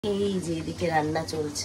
এই যে এদিকে রান্না চলছে।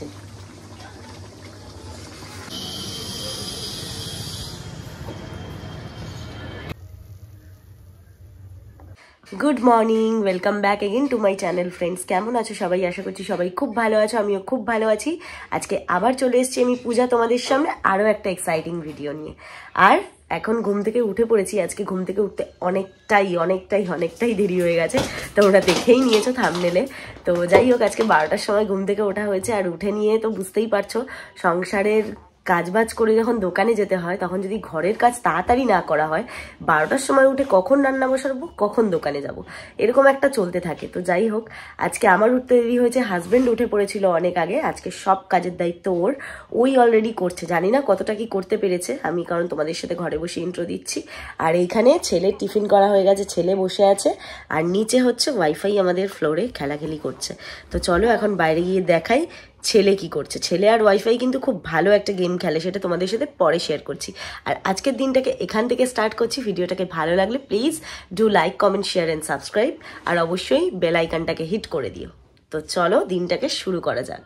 Good morning, welcome back again to my channel friends. কেমন আছো সবাই? আশা করছি সবাই খুব ভালো আছো, আমিও খুব ভালো আছি। আজকে আবার চলে এসেছি আমি পূজা তোমাদের সামনে আরও একটা এক্সাইটিং ভিডিও নিয়ে। আর এখন ঘুম থেকে উঠে পড়েছি। আজকে ঘুম থেকে উঠতে অনেকটাই দেরি হয়ে গেছে, তোমরা দেখেই নিয়েছো থাম্বনেলে। তো যাই হোক, আজকে 12টার সময় ঘুম থেকে ওঠা হয়েছে। আর উঠে নিয়ে তো বুঝতেই পারছো, সংসারের কাজবাজ করে যখন দোকানে যেতে হয় তখন যদি ঘরের কাজ তাড়াতাড়ি না করা হয়, 12টার সময় উঠে কখন রান্না বসাবো, কখন দোকানে যাব, এরকম একটা চলতে থাকে। তো যাই হোক, আজকে আমার উঠতে দেরি হয়েছে। হাজবেন্ড উঠে পড়েছিল অনেক আগে। আজকে সব কাজের দায়িত্ব ওই অলরেডি করছে। জানি না কতটা কি করতে পেরেছে আমি, কারণ তোমাদের সাথে ঘরে বসে ইন্ট্রো দিচ্ছি। আর এইখানে ছেলের টিফিন করা হয়ে গেছে, ছেলে বসে আছে। আর নিচে হচ্ছে ওয়াইফাই আমাদের ফ্লোরে খেলাখেলি করছে। তো চলো এখন বাইরে গিয়ে দেখাই ছেলে কি করছে। ছেলে আর ওয়াইফাই কিন্তু খুব ভালো একটা গেম খেলে, সেটা তোমাদের সাথে পরে শেয়ার করছি। আর আজকের দিনটাকে এখান থেকে স্টার্ট করছি। ভিডিওটাকে ভালো লাগলে please do like, comment, share and subscribe. আর অবশ্যই বেল আইকনটাকে হিট করে দিও। তো চলো দিনটাকে শুরু করা যাক।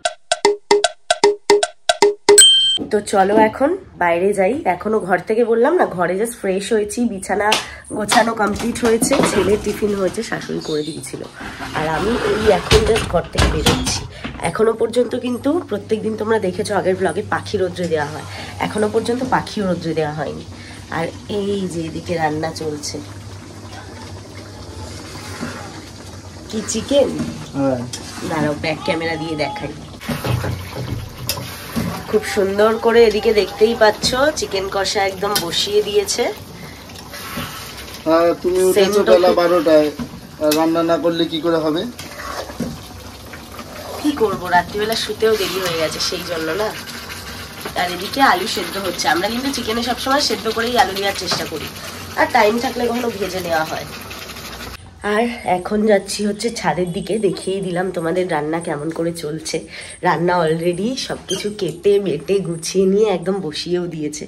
তো চলো এখন বাইরে যাই। এখনো ঘর থেকে বললাম না, ঘরে জাস্ট ফ্রেশ হয়েছি, বিছানা গোছানো কমপ্লিট হয়েছে, ছেলের টিফিন হয়েছে, শাশুড়ি করে দিয়েছিল। আর আমি এই এখন জাস্ট ঘর থেকে বেরোচ্ছি। এখনো পর্যন্ত কিন্তু প্রত্যেকদিন তোমরা দেখেছো আগের ব্লগে পাখি রোদ্রে দেওয়া হয়, এখনো পর্যন্ত পাখিও রোদ্রে দেওয়া হয়নি। আর এই যে এদিকে রান্না চলছে। কি চিকেন? দাঁড়াও ব্যাক ক্যামেরা দিয়ে দেখাই। খুব সুন্দর করে এদিকে দেখতেই পাচ্ছ চিকেন কষা একদম বসিয়ে দিয়েছে। তুমি উঠেছো বেলা 12টায়, রান্না না করলে কি করে হবে? কি করবো, রাত্রিবেলা শুতেও দেরি হয়ে গেছে সেই জন্য না। আর এদিকে আলু সেদ্ধ হচ্ছে। আমরা কিন্তু চিকেনে সবসময় সেদ্ধ করেই আলু দেওয়ার চেষ্টা করি, আর টাইম থাকলে কখনো ভেজে নেওয়া হয়। আর এখন যাচ্ছি হচ্ছে ছাদের দিকে। দেখিয়ে দিলাম তোমাদের রান্না কেমন করে চলছে। রান্না অলরেডি সবকিছু কেটে বেটে গুছিয়ে নিয়ে একদম বসিয়েও দিয়েছে।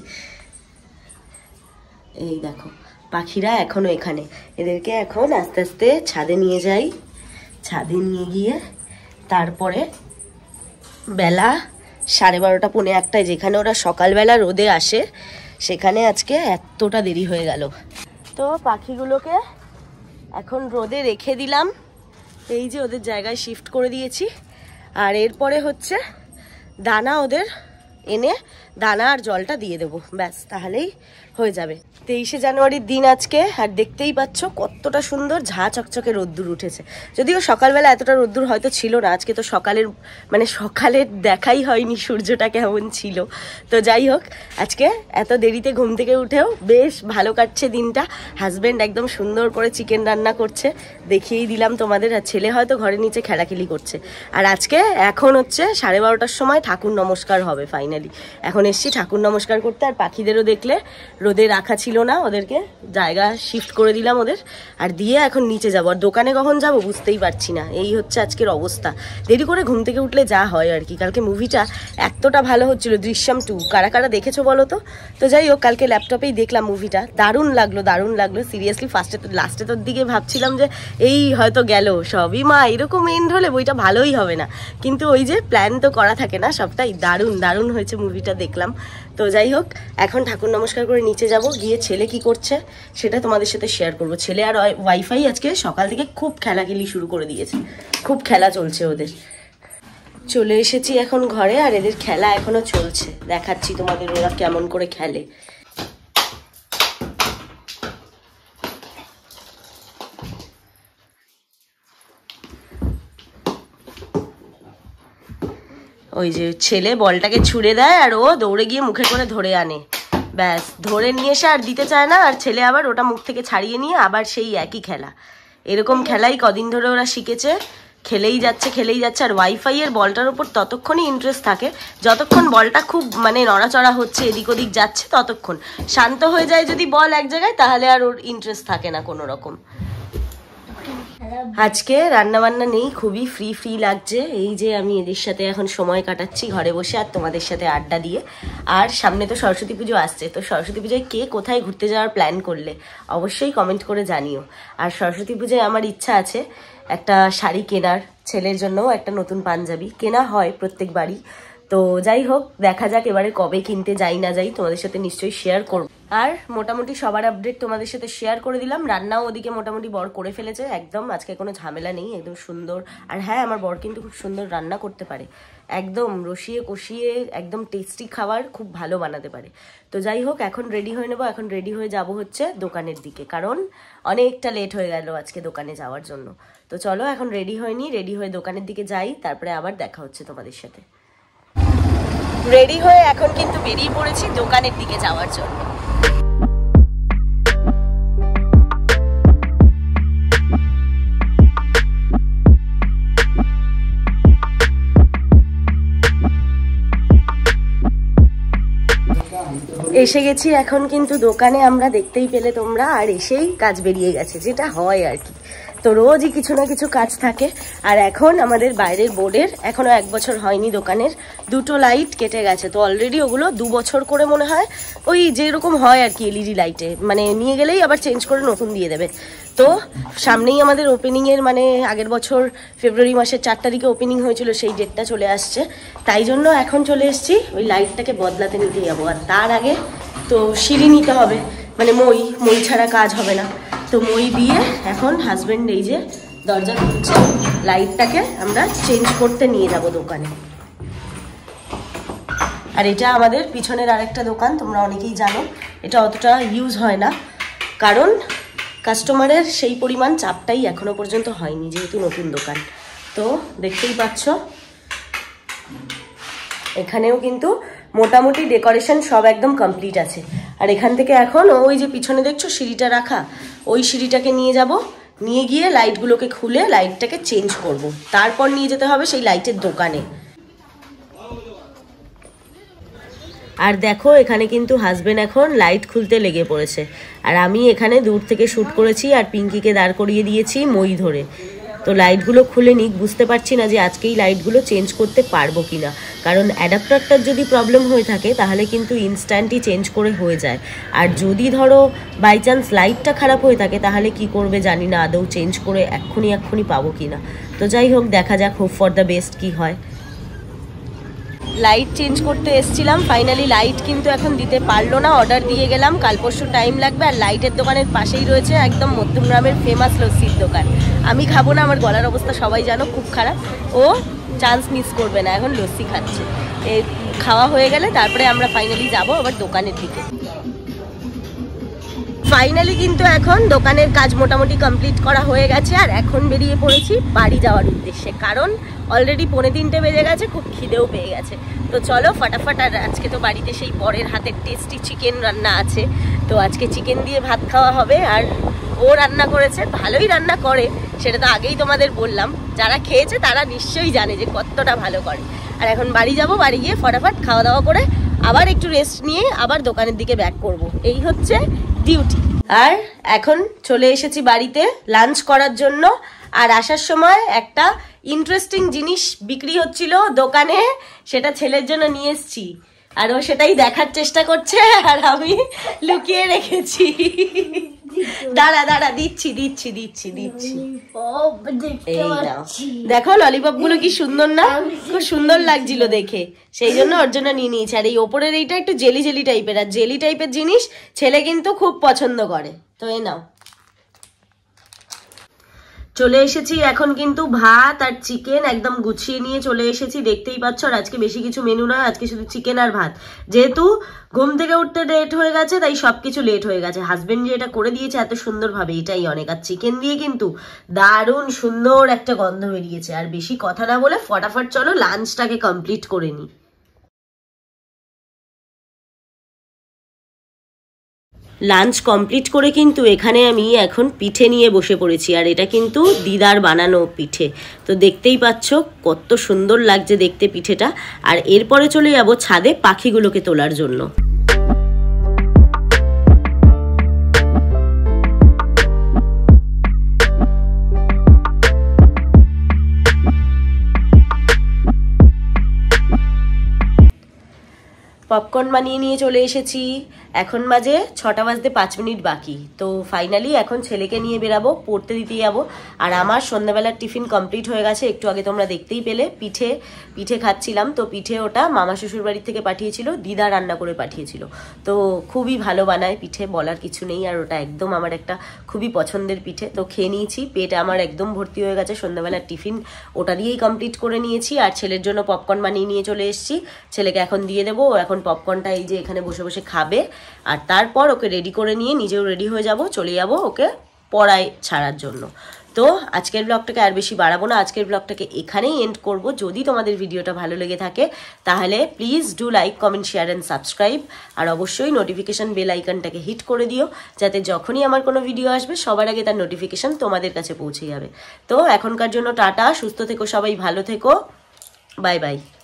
এই দেখো পাখিরা এখনো এখানে। এদেরকে এখন আস্তে আস্তে ছাদে নিয়ে যাই। ছাদে নিয়ে গিয়ে তারপরে বেলা 12:30 পৌনে 1টায়, যেখানে ওরা সকালবেলা রোদে আসে, সেখানে আজকে এতটা দেরি হয়ে গেল। তো পাখিগুলোকে এখন রোদে রেখে দিলাম। এই যে ওদের জায়গায় শিফট করে দিয়েছি। আর এরপরে হচ্ছে দানা ওদের এনে দানা আর জলটা দিয়ে দেবো, ব্যাস তাহলেই হয়ে যাবে। 23শে জানুয়ারির দিন আজকে। আর দেখতেই পাচ্ছ কতটা সুন্দর ঝাঁ চকচকে রোদ্দুর উঠেছে। যদিও সকালবেলা এতটা রোদ্দুর হয়তো ছিল না। আজকে তো সকালের দেখাই হয়নি সূর্যটা কেমন ছিল। তো যাই হোক, আজকে এত দেরিতে ঘুম থেকে উঠেও বেশ ভালো কাটছে দিনটা। হাজব্যান্ড একদম সুন্দর করে চিকেন রান্না করছে, দেখিয়েই দিলাম তোমাদের। আর ছেলে হয়তো ঘরের নিচে খেলাখেলি করছে। আর আজকে এখন হচ্ছে 12:30টার সময় ঠাকুর নমস্কার হবে ফাইনালি। এখন এসছি ঠাকুর নমস্কার করতে। আর পাখিদেরও দেখলে রোদে রাখা ছিল না, ওদেরকে জায়গা শিফট করে দিলাম ওদের। আর দিয়ে এখন নিচে যাবো। আর দোকানে কখন যাবো বুঝতেই পারছি না। এই হচ্ছে আজকের অবস্থা। দেরি করে ঘুম থেকে উঠলে যা হয় আর কি। কালকে মুভিটা এতটা ভালো হচ্ছিল, দৃশ্যম 2, কারা কারা দেখেছো বলো তো? তো যাই হোক, কালকে ল্যাপটপেই দেখলাম মুভিটা। দারুণ লাগলো সিরিয়াসলি। লাস্টে তোর দিকে ভাবছিলাম যে এই হয়তো গেল সবই, মা এরকম এন্ড হলে বইটা ভালোই হবে না। কিন্তু ওই যে প্ল্যান তো করা থাকে না সবটাই। দারুণ হয়েছে মুভিটা, দেখলাম। তো যাই হোক, এখন ঠাকুর নমস্কার করে নিচে যাব। গিয়ে ছেলে কি করছে সেটা তোমাদের সাথে শেয়ার করবো। ছেলে আর ওয়াইফাই আজকে সকাল থেকে খুব খেলাখেলি শুরু করে দিয়েছে, খুব খেলা চলছে ওদের। চলে এসেছি এখন ঘরে। আর এদের খেলা এখনো চলছে, দেখাচ্ছি তোমাদের ওরা কেমন করে খেলে। ওই যে ছেলে বলটাকে ছুড়ে দেয় আর ও দৌড়ে গিয়ে মুখে করে ধরে আনে, ব্যাস ধরে নিয়ে এসে আর দিতে চায় না। আর ছেলে আবার ওটা মুখ থেকে ছাড়িয়ে নিয়ে আবার সেই একই খেলা। এরকম খেলাই কদিন ধরে ওরা শিখেছে, খেলেই যাচ্ছে। আর ওয়াইফাই এর বলটার উপর ততক্ষণই ইন্টারেস্ট থাকে যতক্ষণ বলটা খুব নড়াচড়া হচ্ছে, এদিক ওদিক যাচ্ছে, ততক্ষণ। শান্ত হয়ে যায় যদি বল এক জায়গায়, তাহলে আর ওর ইন্টারেস্ট থাকে না কোনো রকম। আজকে রান্নাবান্না নেই, খুবই ফ্রি লাগছে। এই যে আমি এদের সাথে এখন সময় কাটাচ্ছি ঘরে বসে আর তোমাদের সাথে আড্ডা দিয়ে। আর সামনে তো সরস্বতী পুজো আসছে। তো সরস্বতী পুজোয় কে কোথায় ঘুরতে যাওয়ার প্ল্যান করলে অবশ্যই কমেন্ট করে জানিও। আর সরস্বতী পুজোয় আমার ইচ্ছা আছে একটা শাড়ি কেনার, ছেলের জন্যও একটা নতুন পাঞ্জাবি কেনা হয় প্রত্যেকবারই। তো যাই হোক, দেখা যাক এবারে কবে কিনতে যাই না যাই, তোমাদের সাথে নিশ্চয়ই শেয়ার করব। আর মোটামুটি সবার আপডেট তোমাদের সাথে শেয়ার করে দিলাম। রান্নাও ওদিকে মোটামুটি বর করে ফেলেছে একদম, আজকে কোনো ঝামেলা নেই, একদম সুন্দর। আর হ্যাঁ, আমার বর কিন্তু খুব সুন্দর রান্না করতে পারে, একদম রসিয়ে কষিয়ে একদম টেস্টি খাবার খুব ভালো বানাতে পারে। তো যাই হোক, এখন রেডি হয়ে নেবো, এখন রেডি হয়ে যাব হচ্ছে দোকানের দিকে, কারণ অনেকটা লেট হয়ে গেল আজকে দোকানে যাওয়ার জন্য। তো চলো এখন রেডি হয়নি, রেডি হয়ে দোকানের দিকে যাই, তারপরে আবার দেখা হচ্ছে তোমাদের সাথে। রেডি হয়ে এখন কিন্তু বেরিয়ে পড়েছি দোকানের দিকে যাওয়ার জন্য। এসে গেছি এখন কিন্তু দোকানে আমরা, দেখতেই পেলে তোমরা, আর এসেই কাজ বেরিয়ে গেছে, যেটা হয় আর কি। তো রোজই কিছু না কিছু কাজ থাকে। আর এখন আমাদের বাইরের বোর্ডের এখনো 1 বছর হয়নি, দোকানের 2টো লাইট কেটে গেছে। তো অলরেডি ওগুলো 2 বছর করে মনে হয়, ওই যেরকম হয় আর কি এলইডি লাইটে, মানে নিয়ে গেলেই আবার চেঞ্জ করে নতুন দিয়ে দেবে। তো সামনেই আমাদের ওপেনিংয়ের, মানে আগের বছর ফেব্রুয়ারি মাসের 4 তারিখে ওপেনিং হয়েছিল, সেই ডেটটা চলে আসছে। তাই জন্য এখন চলে এসেছি ওই লাইটটাকে বদলাতে নিতে যাবো। আর তার আগে তো সিঁড়ি নিতে হবে, মানে মই ছাড়া কাজ হবে না। তো মই দিয়ে এখন হাজবেন্ড এই যে দরজা খুলছে, লাইটটাকে আমরা চেঞ্জ করতে নিয়ে যাব দোকানে। আর এটা আমাদের পিছনের আরেকটা দোকান, তোমরা অনেকেই জানো, এটা অতটা ইউজ হয় না, কারণ কাস্টমারের সেই পরিমাণ চাপটাই এখনো পর্যন্ত হয়নি, যেহেতু নতুন দোকান। তো দেখতেই পাচ্ছ এখানেও কিন্তু মোটামুটি ডেকোরেশন সব একদম কমপ্লিট আছে। আর এখান থেকে এখন ওই যে পিছনে দেখছো সিঁড়িটা রাখা, ওই সিঁড়িটাকে নিয়ে যাব, নিয়ে গিয়ে লাইটগুলোকে খুলে লাইটটাকে চেঞ্জ করব, তারপর নিয়ে যেতে হবে সেই লাইটের দোকানে। আর দেখো এখানে কিন্তু হাজবেন্ড এখন লাইট খুলতে লেগে পড়েছে, আর আমি এখানে দূর থেকে শ্যুট করেছি আর পিঙ্কিকে দাঁড় করিয়ে দিয়েছি মই ধরে। তো লাইটগুলো খুলে নিক, বুঝতে পারছি না যে আজকেই লাইটগুলো চেঞ্জ করতে পারবো কিনা, কারণ অ্যাডাপ্টারটার যদি প্রবলেম হয়ে থাকে তাহলে কিন্তু ইনস্ট্যান্টই চেঞ্জ করে হয়ে যায়। আর যদি ধরো বাই চান্স লাইটটা খারাপ হয়ে থাকে তাহলে কি করবে জানি না, আদৌ চেঞ্জ করে এক্ষুনি পাবো কিনা। তো যাই হোক, দেখা যাক, হোপ ফর দ্য বেস্ট কি হয়। লাইট চেঞ্জ করতে এসেছিলাম, ফাইনালি লাইট কিন্তু এখন দিতে পারলো না, অর্ডার দিয়ে গেলাম, কাল পরশু টাইম লাগবে। আর লাইটের দোকানের পাশেই রয়েছে একদম মধ্যমগ্রামের ফেমাস লস্যির দোকান। আমি খাবো না, আমার গলার অবস্থা সবাই জানো খুব খারাপ, ও চান্স মিস করবে না, এখন লস্যি খাচ্ছে। খাওয়া হয়ে গেলে তারপরে আমরা ফাইনালি যাবো আবার দোকানের দিকে। ফাইনালি কিন্তু এখন দোকানের কাজ মোটামুটি কমপ্লিট করা হয়ে গেছে, আর এখন বেরিয়ে পড়েছি বাড়ি যাওয়ার উদ্দেশ্যে, কারণ অলরেডি 2:45 বেজে গেছে, খুব খিদেও পেয়ে গেছে। তো চলো ফটাফট। আর আজকে তো বাড়িতে সেই বরের হাতের টেস্টি চিকেন রান্না আছে, তো আজকে চিকেন দিয়ে ভাত খাওয়া হবে। আর ও রান্না করেছে, ভালোই রান্না করে, সেটা তো আগেই তোমাদের বললাম, যারা খেয়েছে তারা নিশ্চয়ই জানে যে কতটা ভালো করে। আর এখন বাড়ি যাব, বাড়ি গিয়ে ফটাফট খাওয়া দাওয়া করে আবার একটু রেস্ট নিয়ে আবার দোকানের দিকে ব্যাক করব, এই হচ্ছে ডিউটি। আর এখন চলে এসেছি বাড়িতে লাঞ্চ করার জন্য। আর আসার সময় একটা ইন্টারেস্টিং জিনিস বিক্রি হচ্ছিল দোকানে, সেটা ছেলের জন্য নিয়ে এসেছি, আর ও সেটাই দেখার চেষ্টা করছে, আর আমি লুকিয়ে রেখেছি। দাঁড়া দিচ্ছি। দেখো ললিপপ গুলো কি সুন্দর না, খুব সুন্দর লাগছিল দেখে, সেই জন্য ওর জন্য নিয়ে নিয়েছি। আর এই ওপরের এইটা একটু জেলি টাইপের, আর জেলি টাইপের জিনিস ছেলে কিন্তু খুব পছন্দ করে। তো এই নাও, চলে এসেছি এখন কিন্তু ভাত আর চিকেন একদম গুছিয়ে নিয়ে চলে এসেছি, দেখতেই পাচ্ছ। আর আজকে বেশি কিছু মেনু নয়, আজকে শুধু চিকেন আর ভাত, যেহেতু ঘুম থেকে উঠতে লেট হয়ে গেছে তাই সবকিছু লেট হয়ে গেছে। হাজবেন্ড যে এটা করে দিয়েছে এত সুন্দরভাবে, এটাই অনেক। আর চিকেন দিয়ে কিন্তু দারুণ সুন্দর একটা গন্ধ বেরিয়েছে। আর বেশি কথা না বলে ফটাফট চলো লাঞ্চটাকে কমপ্লিট করে নিই। লাঞ্চ কমপ্লিট করে কিন্তু এখানে আমি এখন পিঠে নিয়ে বসে পড়েছি, আর এটা কিন্তু দিদার বানানো পিঠে। তো দেখতেই পাচ্ছ কত সুন্দর লাগছে দেখতে পিঠেটা। আর এরপরে চলে যাব ছাদে পাখিগুলোকে তোলার জন্য। পপকর্ন বানিয়ে নিয়ে চলে এসেছি। এখন বাজে 6টা বাজতে 5 মিনিট বাকি। তো ফাইনালি এখন ছেলেকে নিয়ে বেরাবো, পড়তে দিতে যাবো। আর আমার সন্ধ্যাবেলার টিফিন কমপ্লিট হয়ে গেছে। একটু আগে তোমরা দেখতেই পেলে পিঠে খাচ্ছিলাম। তো পিঠে ওটা মামা শ্বশুর বাড়ির থেকে পাঠিয়েছিল, দিদা রান্না করে পাঠিয়েছিল। তো খুবই ভালো বানায় পিঠে, বলার কিছু নেই। আর ওটা একদম আমার একটা খুবই পছন্দের পিঠে। তো খেয়ে নিয়েছি, পেট আমার একদম ভর্তি হয়ে গেছে। সন্ধ্যাবেলার টিফিন ওটা দিয়েই কমপ্লিট করে নিয়েছি। আর ছেলের জন্য পপকর্ন বানিয়ে নিয়ে চলে এসেছি। ছেলেকে এখন দিয়ে দেবো। এখন পপকর্নটা এই যে এখানে বসে বসে খাবে। আর তারপর ওকে রেডি করে নিয়ে নিজেও রেডি হয়ে যাব, চলে যাব ওকে পড়ায় ছাড়ার জন্য। তো আজকের ব্লগটাকে আর বেশি বাড়াবো না, আজকের ব্লগটাকে এখানেই এন্ড করব। যদি তোমাদের ভিডিওটা ভালো লেগে থাকে তাহলে please do like, comment, share and subscribe. আর অবশ্যই নোটিফিকেশন বেল আইকনটাকে হিট করে দিও, যাতে যখনই আমার কোনো ভিডিও আসবে সবার আগে তার নোটিফিকেশন তোমাদের কাছে পৌঁছে যাবে। তো এখনকার জন্য টাটা, সুস্থ থেকো সবাই, ভালো থেকো, বাই বাই।